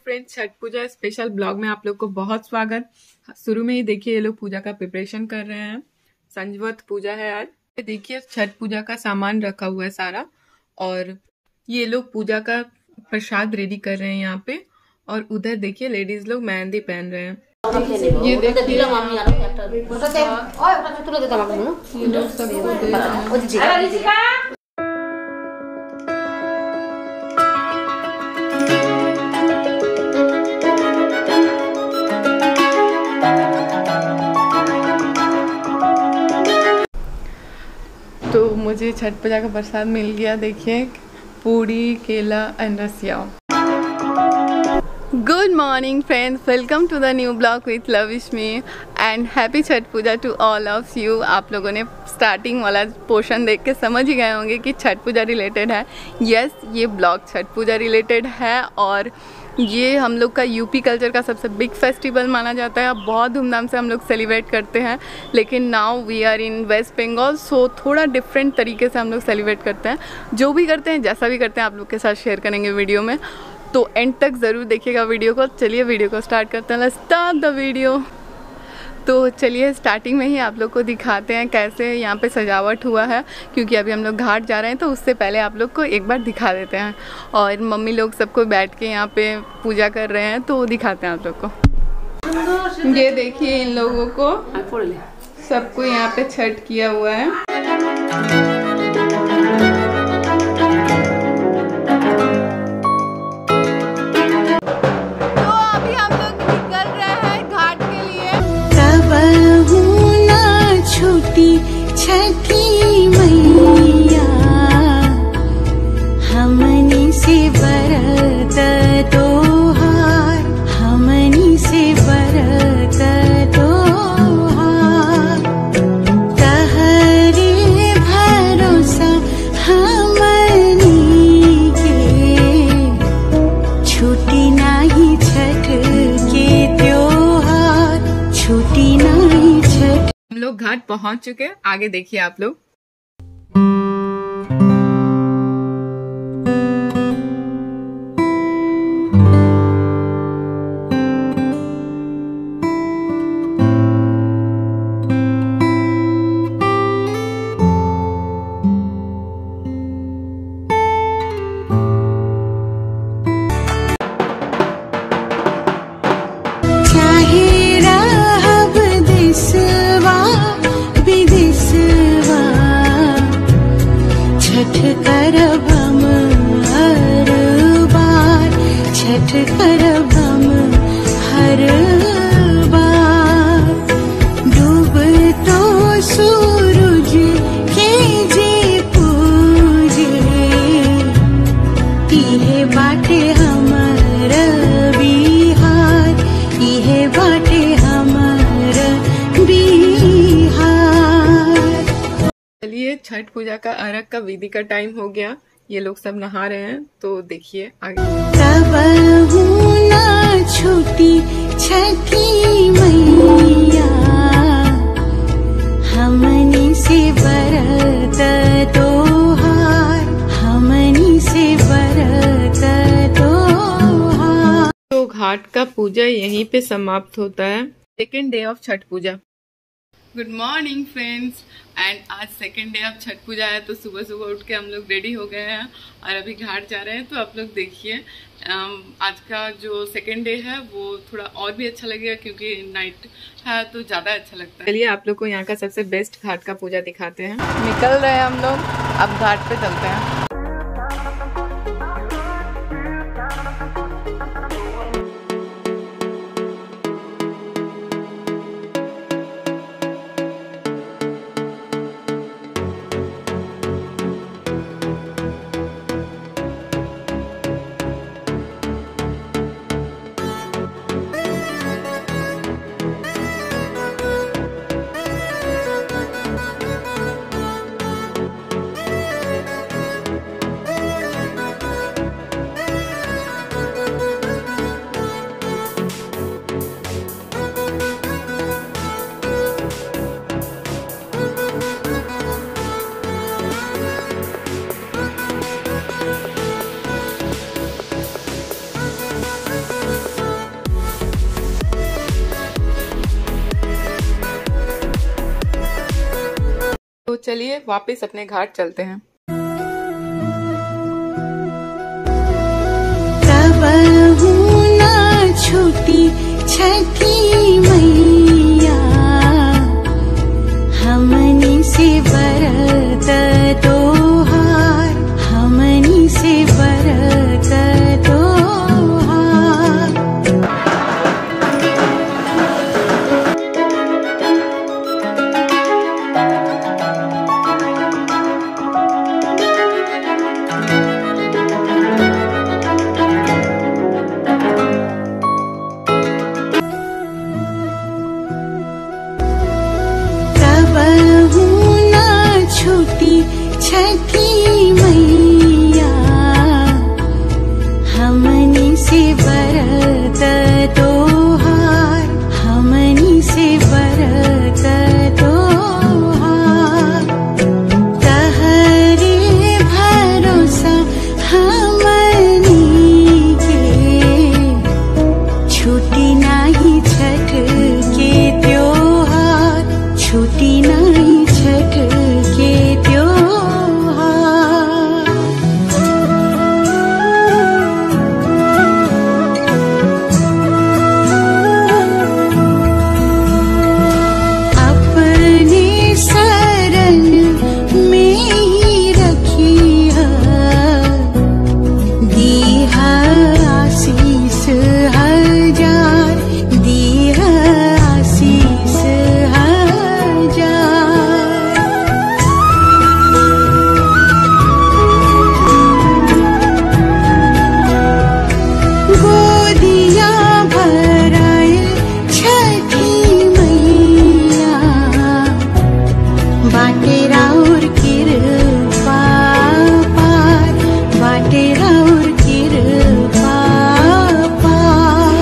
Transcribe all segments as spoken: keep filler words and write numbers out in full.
Friends, Chhath Puja special blog में आप लोग को बहुत स्वागत। शुरू में ही देखिए ये लोग पूजा का प्रिपरेशन कर रहे हैं। संजवत पूजा है आज। देखिए छठ पूजा का सामान रखा हुआ है सारा, और ये लोग पूजा का प्रसाद रेडी कर रहे हैं यहाँ पे। और उधर देखिए लेडीज लोग मेहंदी पहन रहे हैं। ये देखिए ये लोग सबको दे रहे हैं। तो मुझे छठ पूजा का प्रसाद मिल गया। देखिए पूरी, केला and rasiya. Good morning friends, welcome to the new blog with लविश्मी and happy Chhath Puja to all of you. आप लोगों ने स्टार्टिंग वाला पोर्शन देख के समझ ही गए होंगे कि छठ पूजा रिलेटेड है। यस, ये ब्लॉग छठ पूजा रिलेटेड है और ये हम लोग का यूपी कल्चर का सबसे बिग फेस्टिवल माना जाता है। बहुत धूमधाम से हम लोग सेलिब्रेट करते हैं, लेकिन now we are in West Bengal, so थोड़ा डिफरेंट तरीके से हम लोग सेलिब्रेट करते हैं। जो भी करते हैं, जैसा भी करते हैं, आप लोग के साथ शेयर करेंगे वीडियो में, तो एंड तक ज़रूर देखिएगा वीडियो को। चलिए वीडियो को स्टार्ट करते हैं। Let's start the video. तो चलिए स्टार्टिंग में ही आप लोग को दिखाते हैं कैसे यहाँ पे सजावट हुआ है, क्योंकि अभी हम लोग घाट जा रहे हैं, तो उससे पहले आप लोग को एक बार दिखा देते हैं। और मम्मी लोग सबको बैठ के यहाँ पे पूजा कर रहे हैं, तो दिखाते हैं आप लोग को। ये देखिए इन लोगों को, सबको यहाँ पे छठ किया हुआ है। छठी मैया हमनी से बरत तोहार, हमनी से बरत तोहार, तहरे भरोसा हमनी के, छुट्टी नाही छठ के त्योहार, छुट्टी नाही छठ। हम लोग घाट पहुंच चुके हैं, आगे देखिए आप लोग। छठ करब हम हर बार, छठ करब हम हर बार, डूब तो सूरज के जे पूजे, इहे बाटे हमर बिहार, इहे बाटे हमर बिहार। चलिए छठ पूजा का अर्घ का विधि का टाइम हो गया। ये लोग सब नहा रहे हैं, तो देखिए आगे। तब ना छुट्टी छठी मैया हमनी से बरत तोहार, हमनी से बरत तोहार। तो घाट का पूजा यहीं पे समाप्त होता है। Second day of Chhath Puja. Good morning friends, and आज second day of Chhath Puja है, तो सुबह सुबह उठ के हम लोग रेडी हो गए हैं और अभी घाट जा रहे हैं। तो आप लोग देखिए आज का जो सेकेंड डे है वो थोड़ा और भी अच्छा लगेगा, क्योंकि नाइट है तो ज़्यादा अच्छा लगता है। चलिए आप लोग को यहाँ का सबसे बेस्ट घाट का पूजा दिखाते हैं। निकल रहे हैं हम लोग, अब घाट पे चलते हैं। चलिए वापस अपने घाट चलते हैं। कबहू ना छूटी छठी मैया, हमनी से बरत तोहार, हमनी से बरत तोहार। कबहू ना छूटी छठी मैया, हमनी से बरत तोहार, हमनी से बरत तोहार। तहरे भरोसा हमनी के, छूटी नाही छठ के त्योहार, छूटी नहीं छठ के त्योहार। अपने शरण में ही रखिया, दीहा आशीष हजार, दीहा आशीष हजार। गोदिया भराए छठी मैया, बाटे राउर कृपा पार, बाटे राउर कृपा पार।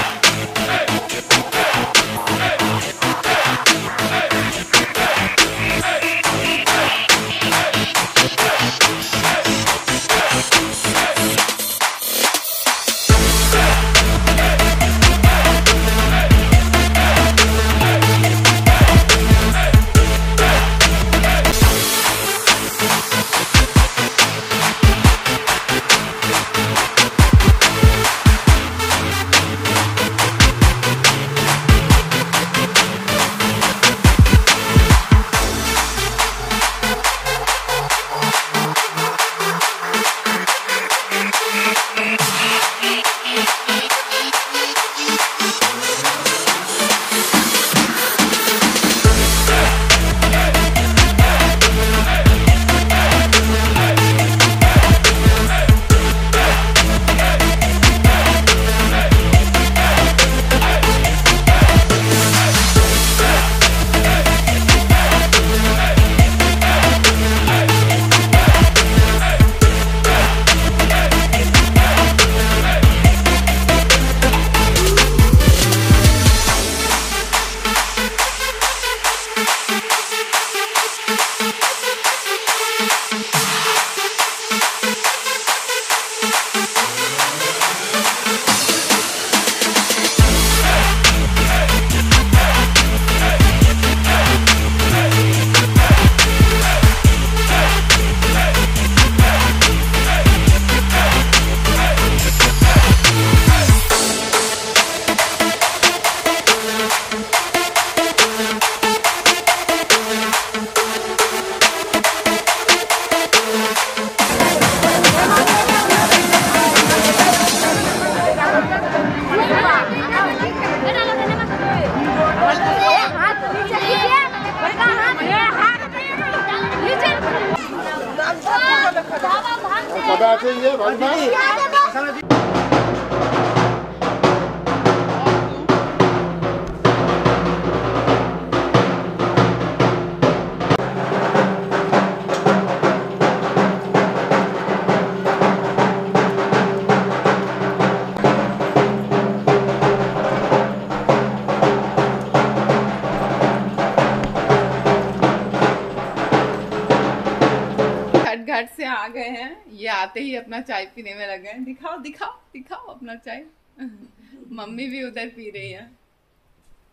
घाट से आ गए हैं, ये आते ही अपना चाय पीने में लगे हैं। दिखाओ दिखाओ दिखाओ अपना चाय। मम्मी भी उधर पी रही है।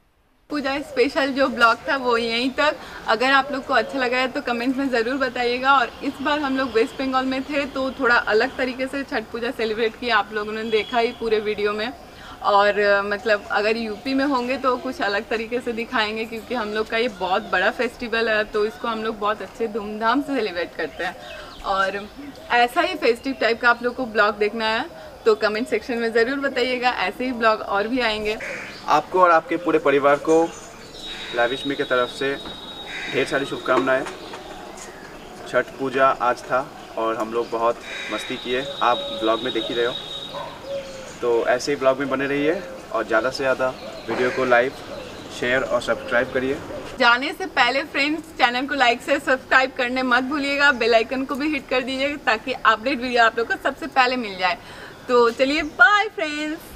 पूजा स्पेशल जो ब्लॉग था वो यहीं तक। अगर आप लोग को अच्छा लगा है तो कमेंट में ज़रूर बताइएगा। और इस बार हम लोग वेस्ट बंगाल में थे तो थोड़ा अलग तरीके से छठ पूजा सेलिब्रेट किया, आप लोगों ने देखा ही पूरे वीडियो में। और मतलब अगर यूपी में होंगे तो कुछ अलग तरीके से दिखाएंगे, क्योंकि हम लोग का ये बहुत बड़ा फेस्टिवल है तो इसको हम लोग बहुत अच्छे धूमधाम से सेलिब्रेट करते हैं। और ऐसा ही फेस्टिव टाइप का आप लोग को ब्लॉग देखना है तो कमेंट सेक्शन में ज़रूर बताइएगा, ऐसे ही ब्लॉग और भी आएंगे। आपको और आपके पूरे परिवार को लाविश मी की तरफ से ढेर सारी शुभकामनाएं। छठ पूजा आज था और हम लोग बहुत मस्ती किए, आप ब्लॉग में देख ही रहे हो। तो ऐसे ही ब्लॉग में बने रहिए और ज़्यादा से ज़्यादा वीडियो को लाइक, शेयर और सब्सक्राइब करिए। जाने से पहले फ्रेंड्स चैनल को लाइक से सब्सक्राइब करने मत भूलिएगा, बेल आइकन को भी हिट कर दीजिएगा ताकि अपडेट वीडियो आप लोग को सबसे पहले मिल जाए। तो चलिए बाय फ्रेंड्स।